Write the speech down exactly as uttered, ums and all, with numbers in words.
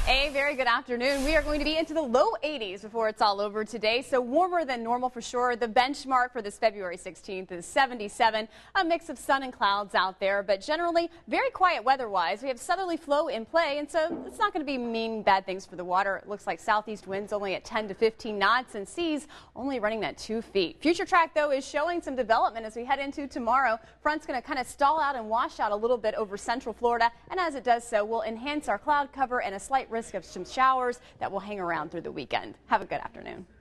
A very good afternoon. We are going to be into the low eighties before it's all over today, so warmer than normal for sure. The benchmark for this February sixteenth is seventy-seven, a mix of sun and clouds out there, but generally very quiet weather-wise. We have southerly flow in play, and so it's not going to be mean bad things for the water. It looks like southeast winds only at ten to fifteen knots and seas only running at two feet. Future track, though, is showing some development as we head into tomorrow. Front's going to kind of stall out and wash out a little bit over central Florida, and as it does so, will enhance our cloud cover and a slight risk of some showers that will hang around through the weekend. Have a good afternoon.